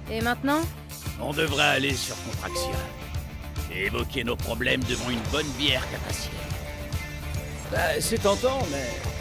Et maintenant? On devrait aller sur Contraxia et évoquer nos problèmes devant une bonne bière capacienne. Bah, c'est tentant, mais